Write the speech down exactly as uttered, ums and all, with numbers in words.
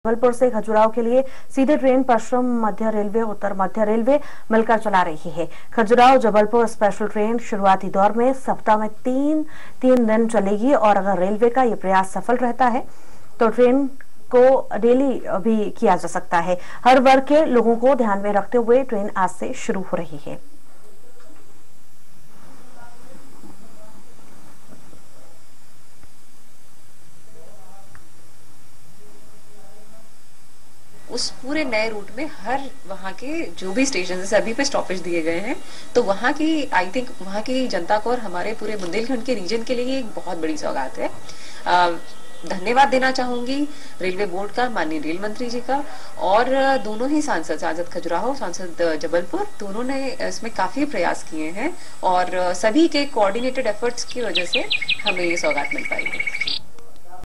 जबलपुर से खजुराहो के लिए सीधे ट्रेन पश्चिम मध्य रेलवे उत्तर मध्य रेलवे मिलकर चला रही है। खजुराहो जबलपुर स्पेशल ट्रेन शुरुआती दौर में सप्ताह में तीन तीन दिन चलेगी और अगर रेलवे का ये प्रयास सफल रहता है तो ट्रेन को डेली भी किया जा सकता है। हर वर्ग के लोगों को ध्यान में रखते हुए ट्रेन आज से शुरू हो रही है। उस पूरे नए रूट में हर वहाँ के जो भी स्टेशन है सभी पे स्टॉपेज दिए गए हैं, तो वहाँ की आई थिंक वहाँ की जनता को और हमारे पूरे बुंदेलखंड के रीजन के लिए एक बहुत बड़ी सौगात है। धन्यवाद देना चाहूंगी रेलवे बोर्ड का, माननीय रेल मंत्री जी का, और दोनों ही सांसद, सांसद खजुराहो, सांसद जबलपुर, दोनों ने इसमें काफी प्रयास किए हैं और सभी के कोऑर्डिनेटेड एफर्ट्स की वजह से हमें ये सौगात मिल पाई है।